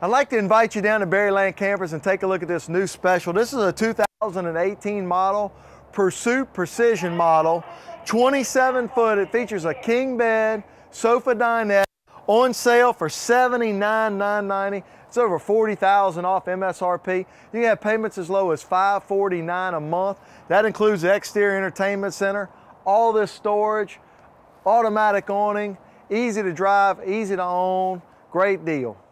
I'd like to invite you down to Berryland Campers and take a look at this new special. This is a 2018 model, Pursuit Precision model, 27 foot. It features a king bed, sofa dinette, on sale for $79,990. It's over $40,000 off MSRP. You can have payments as low as $549 a month. That includes the exterior entertainment center, all this storage, automatic awning, easy to drive, easy to own, great deal.